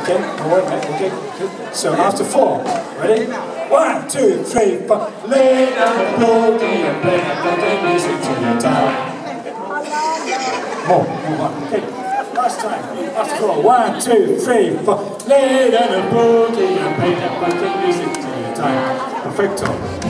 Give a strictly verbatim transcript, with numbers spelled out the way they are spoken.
Okay, no, wait a minute, okay. So after four, ready? One, two, three, four. Lay down the boogie and play the country music till you're tired. More, more, one, okay. Last time, after four. One, two, three, four. Lay down the boogie and play the country music till you're tired. Perfecto.